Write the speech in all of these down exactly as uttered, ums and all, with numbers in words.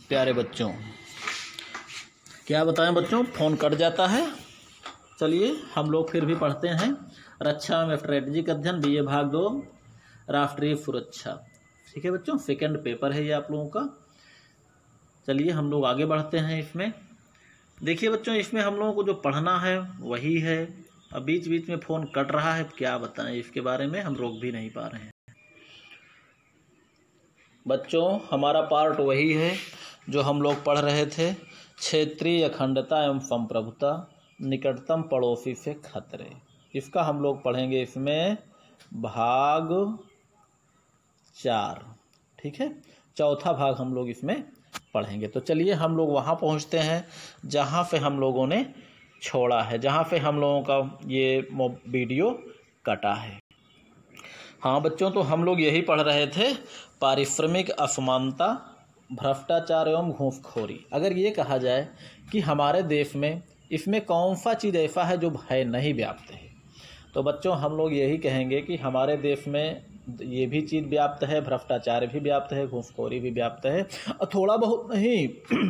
प्यारे बच्चों, क्या बताएं बच्चों, फ़ोन कट जाता है। चलिए हम लोग फिर भी पढ़ते हैं रक्षा में स्ट्रेटजिक अध्ययन बी ए भाग दो राष्ट्रीय सुरक्षा। ठीक है बच्चों, सेकंड पेपर है ये आप लोगों का। चलिए हम लोग आगे बढ़ते हैं। इसमें देखिए बच्चों, इसमें हम लोगों को जो पढ़ना है वही है। अब बीच बीच में फ़ोन कट रहा है, क्या बताएं, इसके बारे में हम रोक भी नहीं पा रहे हैं। बच्चों हमारा पार्ट वही है जो हम लोग पढ़ रहे थे, क्षेत्रीय अखंडता एवं संप्रभुता, निकटतम पड़ोसी से खतरे। इसका हम लोग पढ़ेंगे इसमें भाग चार। ठीक है, चौथा भाग हम लोग इसमें पढ़ेंगे। तो चलिए हम लोग वहाँ पहुँचते हैं जहाँ पे हम लोगों ने छोड़ा है, जहाँ पे हम लोगों का ये वीडियो कटा है। हाँ बच्चों, तो हम लोग यही पढ़ रहे थे, पारिश्रमिक असमानता, भ्रष्टाचार एवं घूसखोरी। अगर ये कहा जाए कि हमारे देश में इसमें कौन सा चीज़ ऐसा है जो भय नहीं व्याप्त है, तो बच्चों हम लोग यही कहेंगे कि हमारे देश में ये भी चीज़ व्याप्त है, भ्रष्टाचार भी व्याप्त है, घूसखोरी भी व्याप्त है, और थोड़ा बहुत नहीं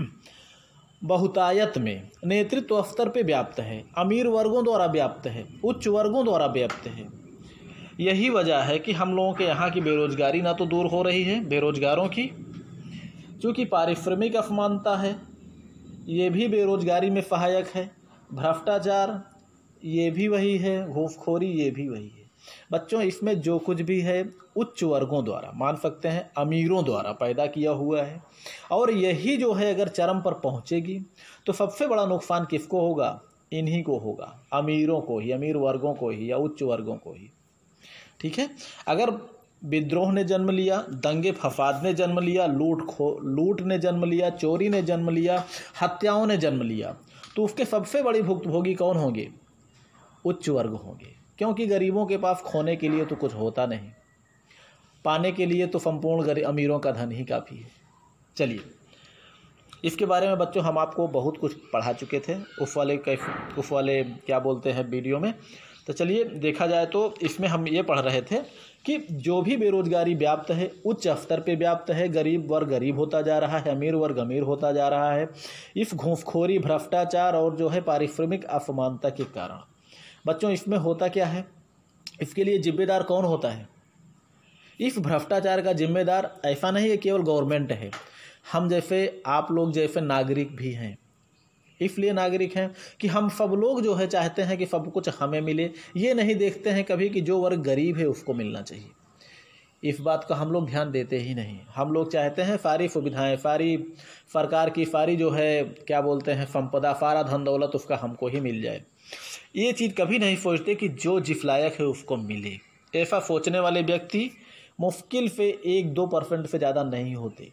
बहुतायत में नेतृत्व स्तर पे व्याप्त है, अमीर वर्गों द्वारा व्याप्त है, उच्च वर्गों द्वारा व्याप्त है। यही वजह है कि हम लोगों के यहाँ की बेरोजगारी ना तो दूर हो रही है, बेरोजगारों की, क्योंकि पारिश्रमिक असमानता है, ये भी बेरोजगारी में सहायक है, भ्रष्टाचार ये भी वही है, घूसखोरी ये भी वही है। बच्चों इसमें जो कुछ भी है उच्च वर्गों द्वारा, मान सकते हैं अमीरों द्वारा पैदा किया हुआ है, और यही जो है अगर चरम पर पहुँचेगी तो सबसे बड़ा नुकसान किसको होगा? इन्हीं को होगा, अमीरों को ही, अमीर वर्गों को ही या उच्च वर्गों को ही। ठीक है, अगर विद्रोह ने जन्म लिया, दंगे फसाद ने जन्म लिया, लूट खो लूट ने जन्म लिया, चोरी ने जन्म लिया, हत्याओं ने जन्म लिया, तो उसके सबसे बड़ी भुक्तभोगी कौन होंगे? उच्च वर्ग होंगे, क्योंकि गरीबों के पास खोने के लिए तो कुछ होता नहीं, पाने के लिए तो संपूर्ण गरीब अमीरों का धन ही काफ़ी है। चलिए इसके बारे में बच्चों हम आपको बहुत कुछ पढ़ा चुके थे उस वाले उस वाले क्या बोलते हैं वीडियो में। तो चलिए देखा जाए तो इसमें हम ये पढ़ रहे थे कि जो भी बेरोजगारी व्याप्त है उच्च स्तर पे व्याप्त है, गरीब वर्ग गरीब होता जा रहा है, अमीर वर्ग अमीर होता जा रहा है, इस घूसखोरी, भ्रष्टाचार और जो है पारिश्रमिक असमानता के कारण। बच्चों इसमें होता क्या है, इसके लिए जिम्मेदार कौन होता है? इस भ्रष्टाचार का जिम्मेदार ऐसा नहीं है केवल गवर्नमेंट है, हम जैसे आप लोग जैसे नागरिक भी हैं। इसलिए नागरिक हैं कि हम सब लोग जो है चाहते हैं कि सब कुछ हमें मिले, ये नहीं देखते हैं कभी कि जो वर्ग गरीब है उसको मिलना चाहिए। इस बात का हम लोग ध्यान देते ही नहीं। हम लोग चाहते हैं सारी सुविधाएं, सारी सरकार की सारी जो है क्या बोलते हैं संपदा, सारा धन दौलत उसका हमको ही मिल जाए। ये चीज़ कभी नहीं सोचते कि जो जिस लायक है उसको मिले। ऐसा सोचने वाले व्यक्ति मुश्किल से एक दो परसेंट से ज़्यादा नहीं होते।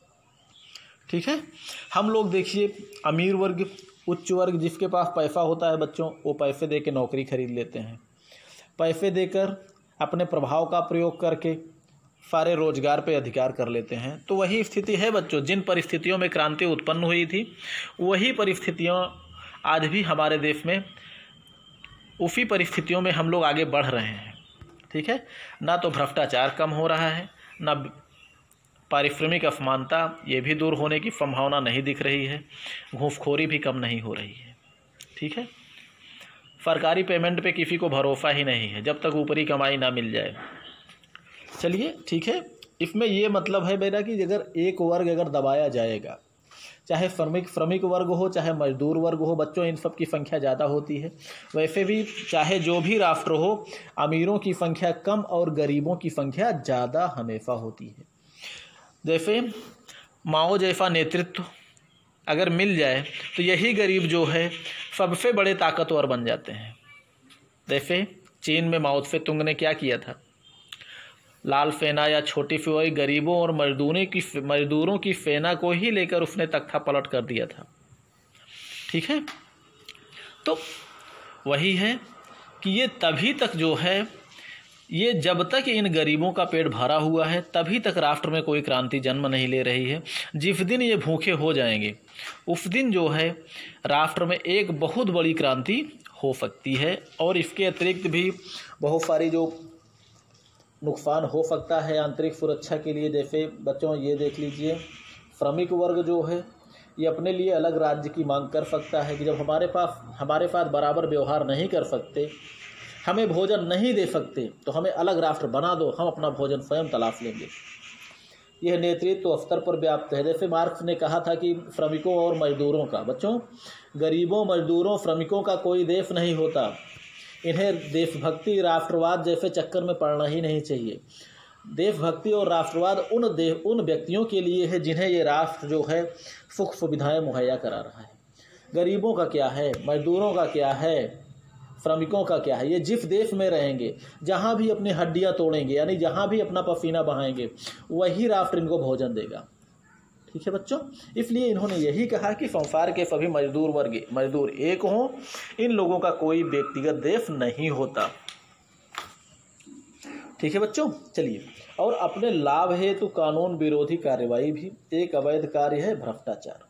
ठीक है, हम लोग देखिए अमीर वर्ग, उच्च वर्ग, जिसके पास पैसा होता है बच्चों, वो पैसे दे के नौकरी खरीद लेते हैं, पैसे देकर अपने प्रभाव का प्रयोग करके सारे रोजगार पे अधिकार कर लेते हैं। तो वही स्थिति है बच्चों, जिन परिस्थितियों में क्रांति उत्पन्न हुई थी वही परिस्थितियों आज भी हमारे देश में, उसी परिस्थितियों में हम लोग आगे बढ़ रहे हैं। ठीक है, ना तो भ्रष्टाचार कम हो रहा है, ना पारिश्रमिक असमानता ये भी दूर होने की संभावना नहीं दिख रही है, घूसखोरी भी कम नहीं हो रही है। ठीक है, सरकारी पेमेंट पे किसी को भरोसा ही नहीं है जब तक ऊपरी कमाई ना मिल जाए। चलिए ठीक है, इसमें ये मतलब है मेरा कि अगर एक वर्ग अगर दबाया जाएगा, चाहे श्रमिक श्रमिक वर्ग हो, चाहे मजदूर वर्ग हो, बच्चों इन सब की संख्या ज़्यादा होती है। वैसे भी चाहे जो भी राष्ट्र हो, अमीरों की संख्या कम और गरीबों की संख्या ज़्यादा हमेशा होती है। जैसे माओ जैसा नेतृत्व अगर मिल जाए तो यही गरीब जो है सबसे बड़े ताकतवर बन जाते हैं। जैसे चीन में माओ त्से तुंग ने क्या किया था, लाल सेना या छोटी फौज गरीबों और मजदूरों की मजदूरों की सेना को ही लेकर उसने तख्ता पलट कर दिया था। ठीक है, तो वही है कि ये तभी तक जो है, ये जब तक इन गरीबों का पेट भरा हुआ है तभी तक राष्ट्र में कोई क्रांति जन्म नहीं ले रही है। जिस दिन ये भूखे हो जाएंगे उस दिन जो है राष्ट्र में एक बहुत बड़ी क्रांति हो सकती है, और इसके अतिरिक्त भी बहुत सारी जो नुकसान हो सकता है आंतरिक सुरक्षा के लिए। जैसे बच्चों ये देख लीजिए, श्रमिक वर्ग जो है ये अपने लिए अलग राज्य की मांग कर सकता है कि जब हमारे पास हमारे साथ बराबर व्यवहार नहीं कर सकते, हमें भोजन नहीं दे सकते, तो हमें अलग राष्ट्र बना दो, हम अपना भोजन स्वयं तलाश लेंगे। यह नेतृत्व स्तर पर व्याप्त है। जैसे मार्क्स ने कहा था कि श्रमिकों और मजदूरों का, बच्चों गरीबों, मजदूरों, श्रमिकों का कोई देश नहीं होता। इन्हें देशभक्ति, राष्ट्रवाद जैसे चक्कर में पड़ना ही नहीं चाहिए। देशभक्ति और राष्ट्रवाद उन देश उन व्यक्तियों के लिए है जिन्हें ये राष्ट्र जो है सुख सुविधाएं मुहैया करा रहा है। गरीबों का क्या है, मजदूरों का क्या है, श्रमिकों का क्या है? ये जिस देश में रहेंगे, जहाँ भी अपनी हड्डियाँ तोड़ेंगे, यानी जहाँ भी अपना पसीना बहाएंगे, वही राष्ट्र इनको भोजन देगा। ठीक है बच्चों, इसलिए इन्होंने यही कहा कि संसार के सभी मजदूर वर्ग मजदूर एक हों, इन लोगों का कोई व्यक्तिगत देश नहीं होता। ठीक है बच्चों, चलिए। और अपने लाभ हेतु कानून विरोधी कार्यवाही भी एक अवैध कार्य है भ्रष्टाचार।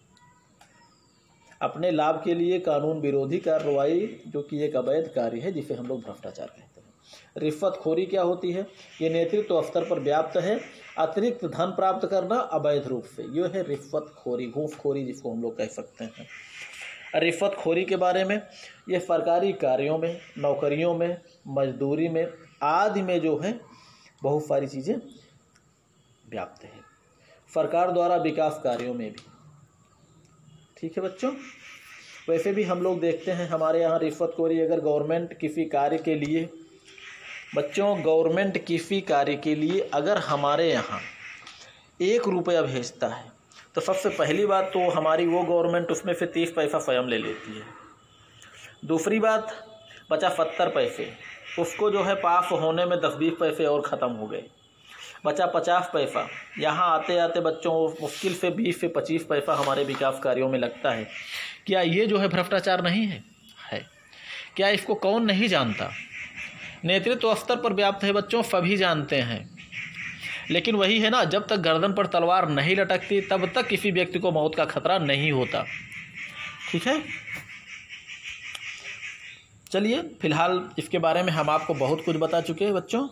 अपने लाभ के लिए कानून विरोधी कार्रवाई जो कि एक अवैध कार्य है, जिसे हम लोग भ्रष्टाचार कहते हैं। रिश्वतखोरी क्या होती है? ये नेतृत्व स्तर पर व्याप्त है। अतिरिक्त धन प्राप्त करना अवैध रूप से, ये है रिश्वतखोरी, घूसखोरी जिसको हम लोग कह सकते हैं। रिश्वतखोरी के बारे में, ये सरकारी कार्यों में, नौकरियों में, मजदूरी में आदि में जो है बहुत सारी चीज़ें व्याप्त है। सरकार द्वारा विकास कार्यों में भी। ठीक है बच्चों, वैसे भी हम लोग देखते हैं हमारे यहाँ रिश्वतखोरी, अगर गवर्नमेंट किसी कार्य के लिए, बच्चों गवर्नमेंट किसी कार्य के लिए अगर हमारे यहाँ एक रुपया भेजता है तो सबसे पहली बात तो हमारी वो गवर्नमेंट उसमें से तीस पैसा स्वयं ले लेती है। दूसरी बात, बचा सत्तर पैसे, उसको जो है पास होने में दस बीस पैसे और ख़त्म हो गए, बचा पचास पैसा। यहाँ आते आते बच्चों मुश्किल से बीस से पच्चीस पैसा हमारे विकास कार्यों में लगता है। क्या ये जो है भ्रष्टाचार नहीं है? है। क्या इसको कौन नहीं जानता? नेतृत्व स्तर पर व्याप्त है बच्चों, सभी जानते हैं। लेकिन वही है ना, जब तक गर्दन पर तलवार नहीं लटकती तब तक किसी व्यक्ति को मौत का खतरा नहीं होता। ठीक है, चलिए फिलहाल इसके बारे में हम आपको बहुत कुछ बता चुके हैं बच्चों,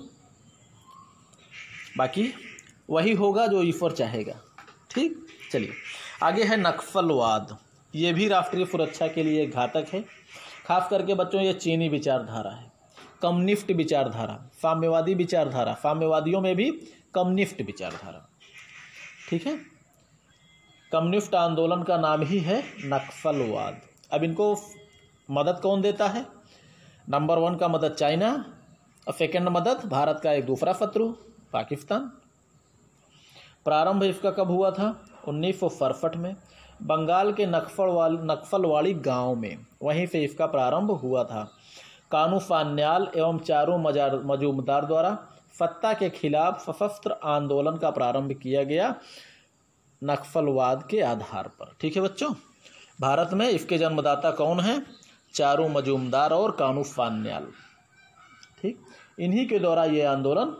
बाकी वही होगा जो ईश्वर चाहेगा। ठीक, चलिए आगे है नक्सलवाद। ये भी राष्ट्रीय सुरक्षा के लिए घातक है। खास करके बच्चों ये चीनी विचारधारा है, कम्युनिस्ट विचारधारा, साम्यवादी विचारधारा, साम्यवादियों में भी कम्युनिस्ट विचारधारा। ठीक है, कम्युनिस्ट आंदोलन का नाम ही है नक्सलवाद। अब इनको मदद कौन देता है? नंबर वन का मदद चाइना, और सेकेंड मदद भारत का एक दूसरा शत्रु पाकिस्तान। प्रारंभ इसका कब हुआ था? उन्नीस सौ सड़सठ में बंगाल के नक्सलवाड़ी नक्सलवाड़ी गांव में, वहीं से इसका प्रारंभ हुआ था। कानू सान्याल एवं चारू मजूमदार द्वारा सत्ता के खिलाफ सशस्त्र आंदोलन का प्रारंभ किया गया नक्सलवाद के आधार पर। ठीक है बच्चों, भारत में इसके जन्मदाता कौन हैं? चारू मजूमदार और कानू सान्याल। ठीक, इन्हीं के द्वारा ये आंदोलन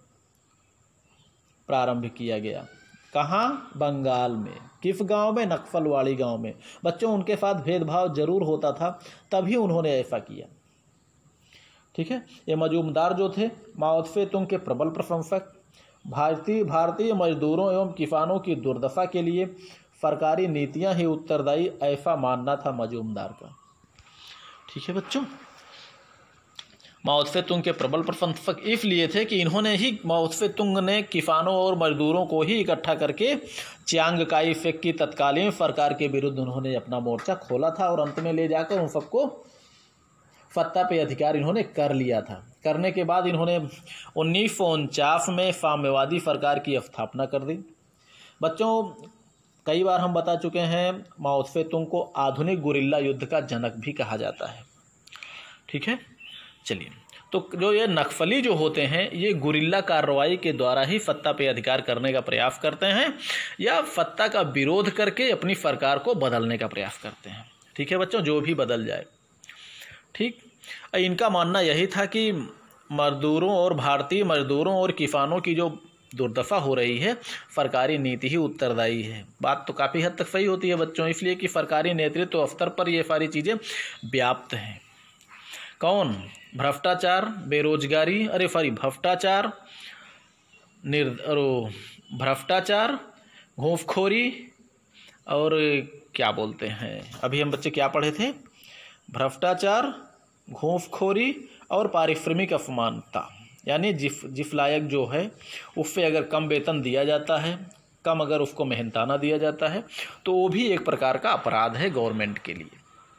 प्रारंभ किया गया। कहाँ? बंगाल में। किस गांव में? नक्सलवाड़ी गांव में। बच्चों उनके साथ भेदभाव जरूर होता था, तभी उन्होंने ऐसा किया। ठीक है, ये मजूमदार जो थे माओ त्से तुंग के प्रबल प्रशंसक, भारतीय भारतीय मजदूरों एवं किसानों की दुर्दशा के लिए सरकारी नीतियां ही उत्तरदायी, ऐसा मानना था मजूमदार का। ठीक है बच्चों, माओ त्से तुंग के प्रबल प्रशंसक इसलिए थे कि इन्होंने ही, माओ त्से तुंग ने किसानों और मजदूरों को ही इकट्ठा करके चियांग काई शेक की तत्कालीन सरकार के विरुद्ध उन्होंने अपना मोर्चा खोला था, और अंत में ले जाकर उन सबको सत्ता पे अधिकार इन्होंने कर लिया था। करने के बाद इन्होंने उन्नीस सौ उनचास में साम्यवादी सरकार की स्थापना कर दी। बच्चों कई बार हम बता चुके हैं, माओ त्से तुंग को आधुनिक गुरिल्ला युद्ध का जनक भी कहा जाता है। ठीक है, चलिए, तो जो ये नक्सली जो होते हैं ये गुरिल्ला कार्रवाई के द्वारा ही सत्ता पे अधिकार करने का प्रयास करते हैं, या सत्ता का विरोध करके अपनी सरकार को बदलने का प्रयास करते हैं। ठीक है बच्चों, जो भी बदल जाए। ठीक, इनका मानना यही था कि मजदूरों और भारतीय मजदूरों और किसानों की जो दुर्दशा हो रही है, सरकारी नीति ही उत्तरदायी है। बात तो काफ़ी हद तक सही होती है बच्चों, इसलिए कि सरकारी नेतृत्व स्तर पर ये सारी चीज़ें व्याप्त हैं। कौन? भ्रष्टाचार, बेरोजगारी, अरे सॉरी भ्रष्टाचार, निर भ्रष्टाचार, घूंफखोरी और क्या बोलते हैं, अभी हम बच्चे क्या पढ़े थे, भ्रष्टाचार, घूंफखोरी और पारिश्रमिक असमानता, यानी जिफ जिफलायक जो है उससे अगर कम वेतन दिया जाता है, कम अगर उसको मेहनताना दिया जाता है, तो वो भी एक प्रकार का अपराध है गवर्नमेंट के लिए।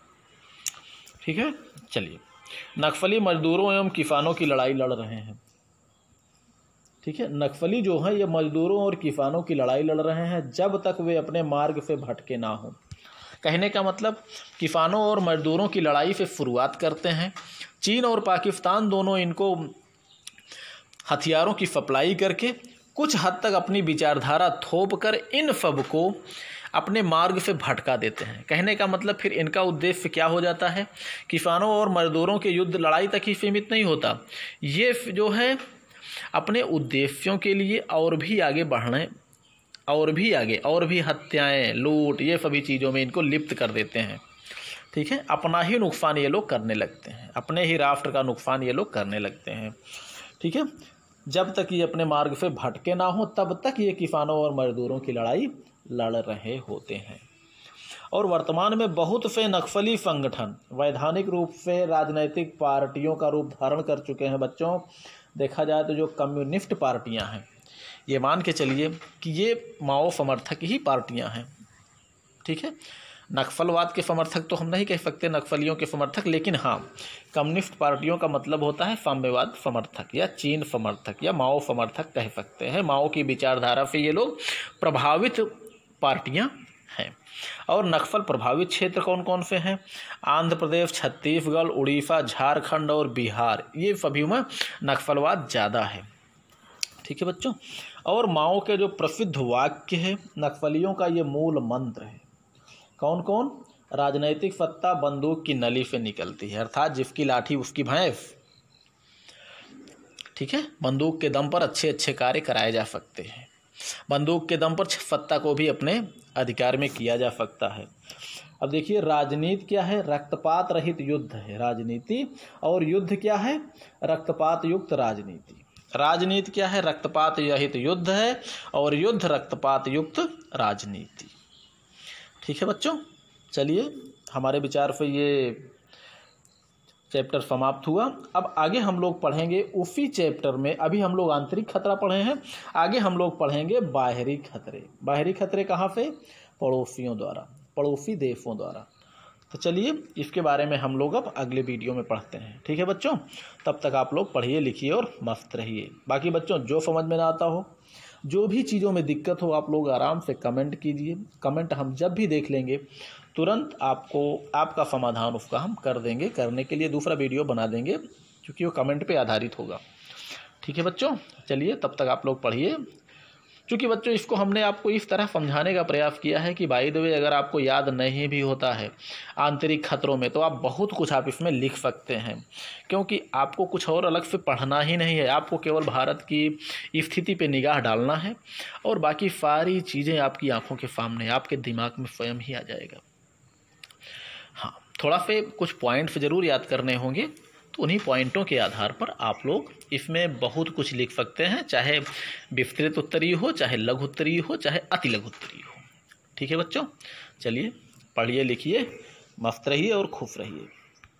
ठीक है, चलिए। नक्सली मजदूरों एवं किसानों की लड़ाई लड़ रहे हैं। ठीक है, नक्सली जो हैं ये मजदूरों और किसानों की लड़ाई लड़ रहे हैं जब तक वे अपने मार्ग से भटके ना हो। कहने का मतलब किसानों और मजदूरों की लड़ाई से शुरुआत करते हैं। चीन और पाकिस्तान दोनों इनको हथियारों की सप्लाई करके कुछ हद तक अपनी विचारधारा थोप कर इन सब को अपने मार्ग से भटका देते हैं। कहने का मतलब फिर इनका उद्देश्य क्या हो जाता है, किसानों और मजदूरों के युद्ध लड़ाई तक ही सीमित नहीं होता, ये जो है अपने उद्देश्यों के लिए और भी आगे बढ़ने और भी आगे और भी हत्याएं, लूट, ये सभी चीज़ों में इनको लिप्त कर देते हैं। ठीक है, अपना ही नुकसान ये लोग करने लगते हैं, अपने ही राष्ट्र का नुकसान ये लोग करने लगते हैं। ठीक है, जब तक ये अपने मार्ग से भटके ना हो तब तक ये किसानों और मजदूरों की लड़ाई लड़ रहे होते हैं। और वर्तमान में बहुत से नक्सली संगठन वैधानिक रूप से राजनीतिक पार्टियों का रूप धारण कर चुके हैं। बच्चों, देखा जाए तो जो कम्युनिस्ट पार्टियां हैं, ये मान के चलिए कि ये माओ समर्थक ही पार्टियां हैं। ठीक है, नक्सलवाद के समर्थक तो हम नहीं कह सकते, नक्सलियों के समर्थक, लेकिन हाँ, कम्युनिस्ट पार्टियों का मतलब होता है साम्यवाद समर्थक या चीन समर्थक या माओ समर्थक कह सकते हैं। माओ की विचारधारा से ये लोग प्रभावित पार्टियां हैं। और नक्सल प्रभावित क्षेत्र कौन कौन से हैं, आंध्र प्रदेश, छत्तीसगढ़, उड़ीसा, झारखंड और बिहार, ये सभी में नक्सलवाद ज़्यादा है। ठीक है बच्चों, और माओ के जो प्रसिद्ध वाक्य है, नक्सलियों का ये मूल मंत्र है, कौन कौन, राजनैतिक सत्ता बंदूक की नली से निकलती है, अर्थात जिसकी लाठी उसकी भैंस। ठीक है, बंदूक के दम पर अच्छे अच्छे कार्य कराए जा सकते हैं, बंदूक के दम पर सत्ता को भी अपने अधिकार में किया जा सकता है। अब देखिए, राजनीति क्या है, रक्तपात रहित युद्ध है राजनीति, और युद्ध क्या है, रक्तपात युक्त राजनीति। राजनीति क्या है, रक्तपात रहित युद्ध है, और युद्ध रक्तपात युक्त राजनीति। ठीक है बच्चों, चलिए, हमारे विचार से ये चैप्टर समाप्त हुआ। अब आगे हम लोग पढ़ेंगे उसी चैप्टर में, अभी हम लोग आंतरिक खतरा पढ़े हैं, आगे हम लोग पढ़ेंगे बाहरी खतरे। बाहरी खतरे कहाँ से, पड़ोसियों द्वारा, पड़ोसी देशों द्वारा। तो चलिए, इसके बारे में हम लोग अब अगले वीडियो में पढ़ते हैं। ठीक है बच्चों, तब तक आप लोग पढ़िए, लिखिए और मस्त रहिए। बाकी बच्चों, जो समझ में ना आता हो, जो भी चीज़ों में दिक्कत हो, आप लोग आराम से कमेंट कीजिए। कमेंट हम जब भी देख लेंगे तुरंत आपको आपका समाधान उसका हम कर देंगे, करने के लिए दूसरा वीडियो बना देंगे, क्योंकि वो कमेंट पे आधारित होगा। ठीक है बच्चों, चलिए, तब तक आप लोग पढ़िए। क्योंकि बच्चों, इसको हमने आपको इस तरह समझाने का प्रयास किया है कि बाय द वे, अगर आपको याद नहीं भी होता है आंतरिक खतरों में, तो आप बहुत कुछ आप इसमें लिख सकते हैं, क्योंकि आपको कुछ और अलग से पढ़ना ही नहीं है। आपको केवल भारत की स्थिति पे निगाह डालना है, और बाकी सारी चीज़ें आपकी आंखों के सामने, आपके दिमाग में स्वयं ही आ जाएगा। हाँ, थोड़ा से कुछ पॉइंट्स ज़रूर याद करने होंगे, तो उन्हीं पॉइंटों के आधार पर आप लोग इसमें बहुत कुछ लिख सकते हैं, चाहे विस्तृत उत्तरीय हो, चाहे लघु उत्तरीय हो, चाहे अति लघु उत्तरीय हो। ठीक है बच्चों, चलिए, पढ़िए लिखिए, मस्त रहिए और खुश रहिए।